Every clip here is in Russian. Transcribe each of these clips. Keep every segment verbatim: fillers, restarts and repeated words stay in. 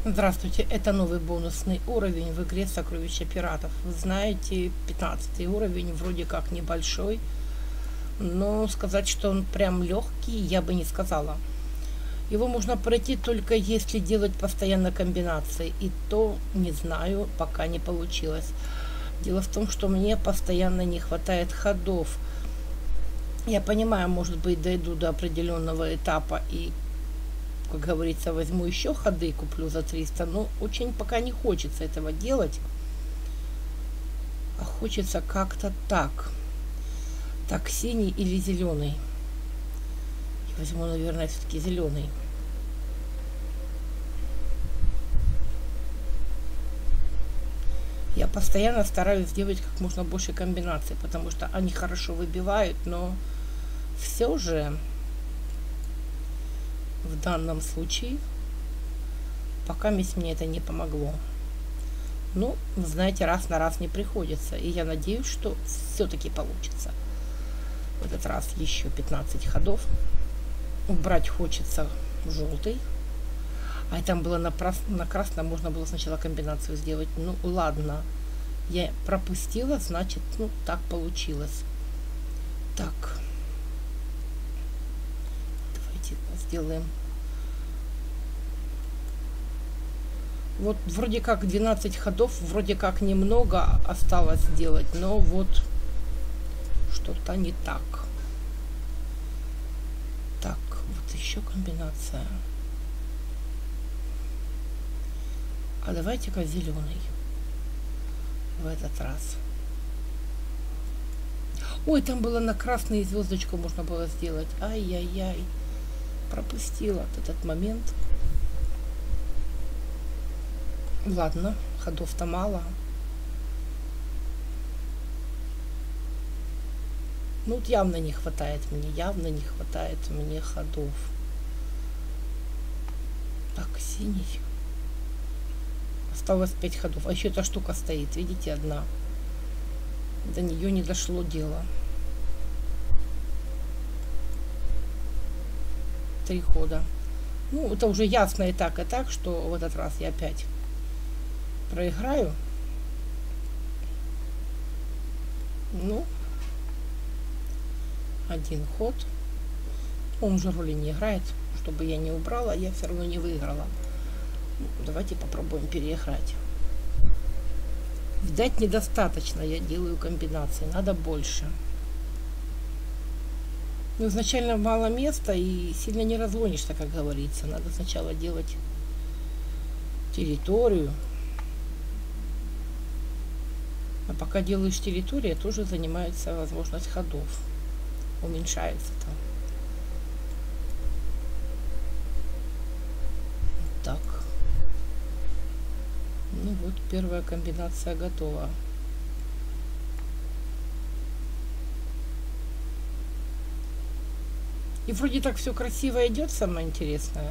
Здравствуйте, это новый бонусный уровень в игре Сокровища пиратов. Вы знаете, пятнадцатый уровень вроде как небольшой, но сказать, что он прям легкий, я бы не сказала. Его можно пройти только если делать постоянно комбинации, и то не знаю, пока не получилось. Дело в том, что мне постоянно не хватает ходов. Я понимаю, может быть, дойду до определенного этапа и, как говорится, возьму еще ходы и куплю за триста, но очень пока не хочется этого делать, а хочется как-то так. Так, синий или зеленый? Я возьму, наверное, все-таки зеленый. Я постоянно стараюсь сделать как можно больше комбинаций, потому что они хорошо выбивают, но все же в данном случае пока мне это не помогло. Ну, знаете, раз на раз не приходится, и я надеюсь, что все-таки получится. В этот раз еще пятнадцать ходов. Убрать хочется желтый, а там было на, на красном, можно было сначала комбинацию сделать. Ну ладно, я пропустила, значит, ну так получилось. Так, давайте сделаем. Вот вроде как двенадцать ходов, вроде как немного осталось сделать, но вот что-то не так. Так, вот еще комбинация. А давайте-ка зеленый в этот раз. Ой, там было на красную звездочку можно было сделать. Ай-яй-яй. Пропустила этот момент. Ладно, ходов-то мало. Ну, вот явно не хватает мне, явно не хватает мне ходов. Так, синий. Осталось пять ходов. А еще эта штука стоит, видите, одна. До нее не дошло дело. Три хода. Ну, это уже ясно и так, и так, что в этот раз я опять проиграю. Ну, один ход. Он уже роли не играет. Чтобы я не убрала, я все равно не выиграла. Ну, давайте попробуем переиграть. Видать, недостаточно я делаю комбинации. Надо больше. Ну, изначально мало места и сильно не разгонишься, как говорится. Надо сначала делать территорию. А пока делаешь территорию, тоже занимается возможность ходов. Уменьшается там. Так. Ну вот, первая комбинация готова. И вроде так все красиво идет, самое интересное.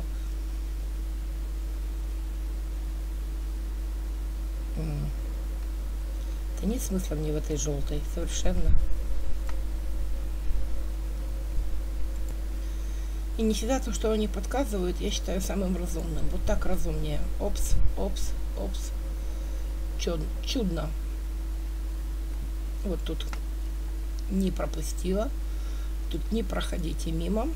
Да нет смысла мне в этой желтой, совершенно. И не всегда то, что они подсказывают, я считаю самым разумным. Вот так разумнее. Опс, опс, опс. Чуд, чудно. Вот тут не пропустила. Тут не проходите мимо.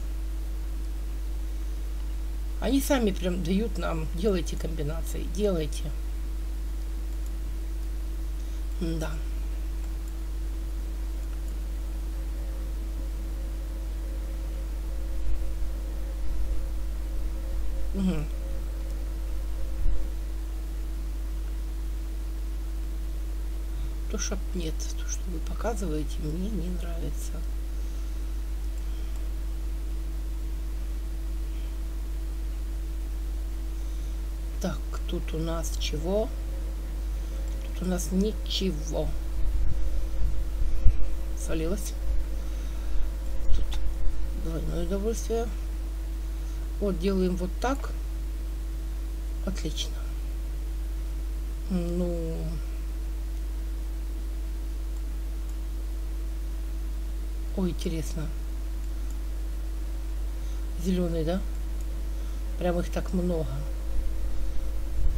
Они сами прям дают нам. Делайте комбинации. Делайте. Да. Угу. То, что нет, то, что вы показываете, мне не нравится. Так, тут у нас чего? Тут у нас ничего. Свалилось. Тут двойное удовольствие. Вот делаем вот так. Отлично. Ну, ой, интересно. Зеленый, да? Прям их так много.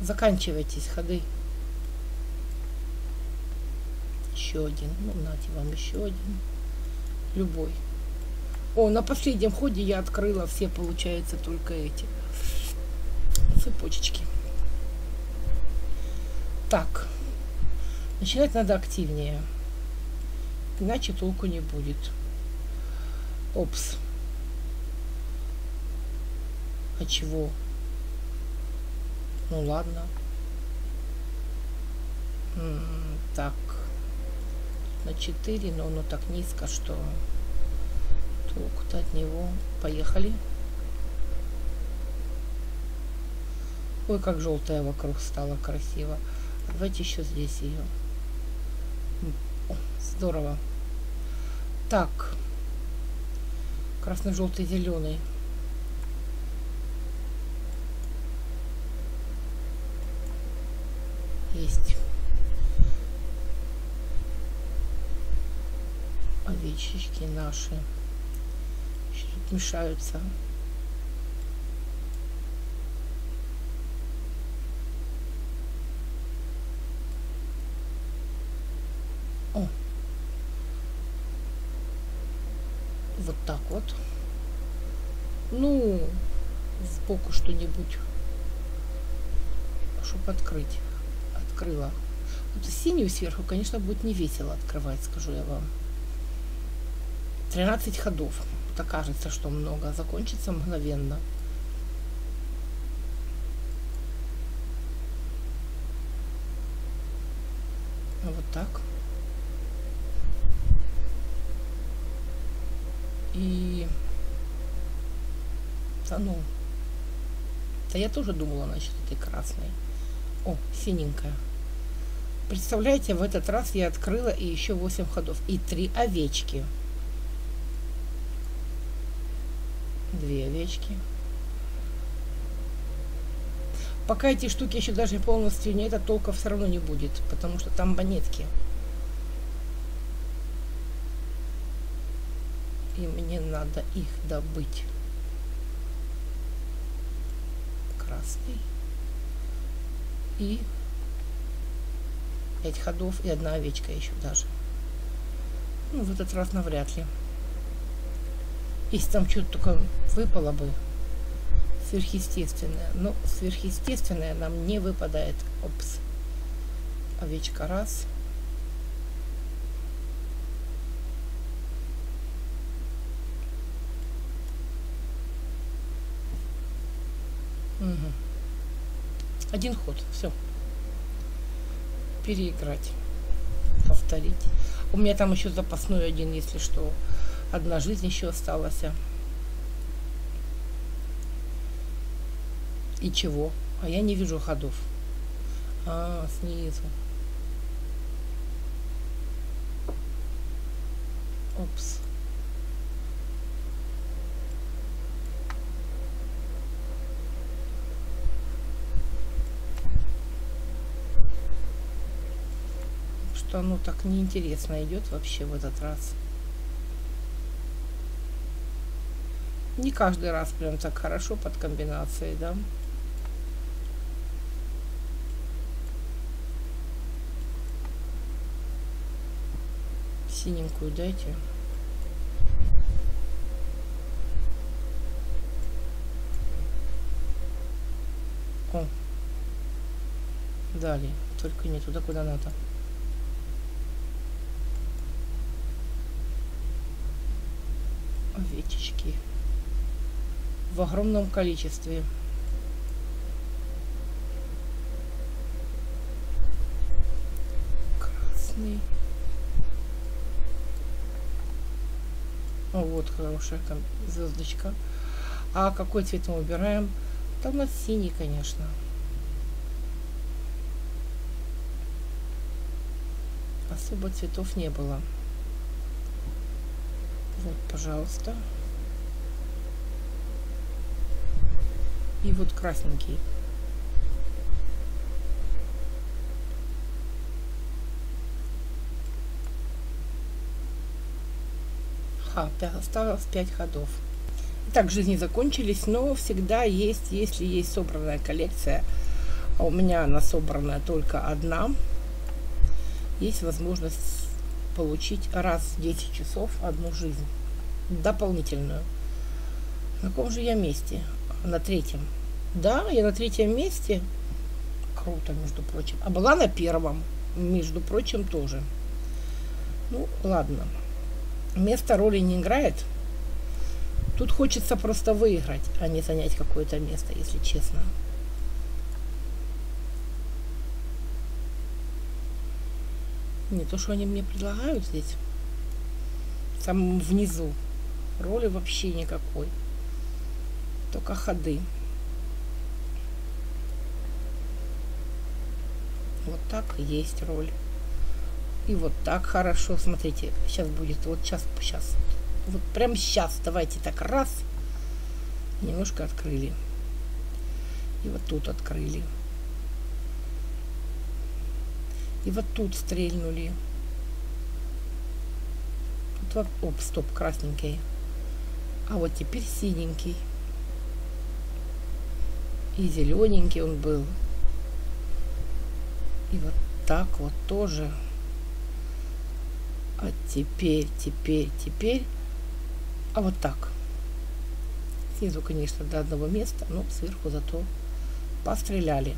Заканчивайтесь ходы. Еще один. Ну, нате вам еще один. Любой. О, на последнем ходе я открыла все, получается, только эти цепочечки. Так. Начинать надо активнее. Иначе толку не будет. Опс. А чего? Ну ладно. М-м, так. На четыре, но оно так низко, что толку-то от него. Поехали. Ой, как желтая вокруг стала красиво. Давайте еще здесь ее. О, здорово. Так. Красный, желтый, зеленый. Есть. Овечечки наши. Еще тут мешаются. О. Вот так вот. Ну, сбоку что-нибудь, чтобы открыть. Открыла. Вот синюю сверху, конечно, будет не весело открывать, скажу я вам. тринадцать ходов. Так кажется, что много. Закончится мгновенно. Вот так. И... Да ну. Да я тоже думала насчет этой красной. О, синенькая. Представляете, в этот раз я открыла и еще восемь ходов. И три овечки. Две овечки. Пока эти штуки еще даже полностью не это, толка все равно не будет. Потому что там монетки. И мне надо их добыть. Красный. И пять ходов и одна овечка еще даже. Ну, в этот раз навряд ли. Если там что-то только выпало бы сверхъестественное. Но сверхъестественное нам не выпадает. Опс. Овечка раз. Угу. Один ход. Все. Переиграть. Повторить. У меня там еще запасной один, если что. Одна жизнь еще осталась. И чего? А я не вижу ходов. А, снизу. Опс. Что оно так неинтересно идет вообще в этот раз. Не каждый раз прям так хорошо под комбинацией, да? Синенькую дайте. О. Далее. Только не туда, куда надо. Овечечки. В огромном количестве. Красный. О, вот хорошая звездочка. А какой цвет мы выбираем? Там у нас синий, конечно. Особо цветов не было. Вот, пожалуйста. И вот красненький. Ха, осталось пять ходов. Итак, жизни закончились, но всегда есть, если есть собранная коллекция а у меня она собранная только одна, есть возможность получить раз в десять часов одну жизнь дополнительную. На каком же я месте? На третьем. Да, я на третьем месте. Круто, между прочим. А была на первом, между прочим, тоже. Ну, ладно. Место роли не играет. Тут хочется просто выиграть, а не занять какое-то место, если честно. Не то, что они мне предлагают здесь. В самом внизу. Роли вообще никакой. Только ходы. Вот так есть роль. И вот так хорошо. Смотрите, сейчас будет. Вот сейчас, сейчас. Вот прям сейчас. Давайте так раз. Немножко открыли. И вот тут открыли. И вот тут стрельнули. Тут вот, оп, стоп, красненький. А вот теперь синенький. И зелененький он был. И вот так вот тоже. А теперь, теперь, теперь. А вот так. Снизу, конечно, до одного места, но сверху зато постреляли.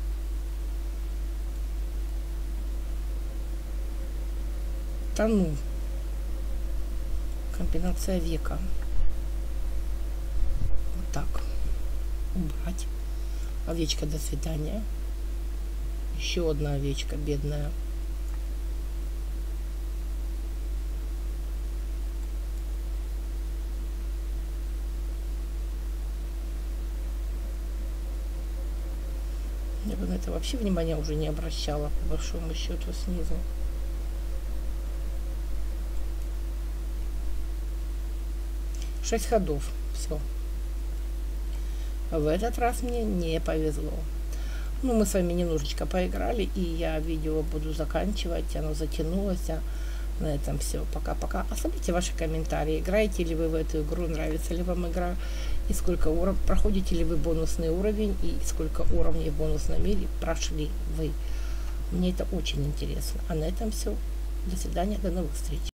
Тону. Комбинация века. Вот так. Убрать. Овечка, до свидания. Еще одна овечка, бедная. Я бы на это вообще внимания уже не обращала, по большому счету, снизу. Шесть ходов. Все. В этот раз мне не повезло. Ну, мы с вами немножечко поиграли, и я видео буду заканчивать. Оно затянулось. На этом все. Пока-пока. Оставляйте ваши комментарии. Играете ли вы в эту игру? Нравится ли вам игра? И сколько уровней? Проходите ли вы бонусный уровень? И сколько уровней в бонусном мире прошли вы? Мне это очень интересно. А на этом все. До свидания. До новых встреч.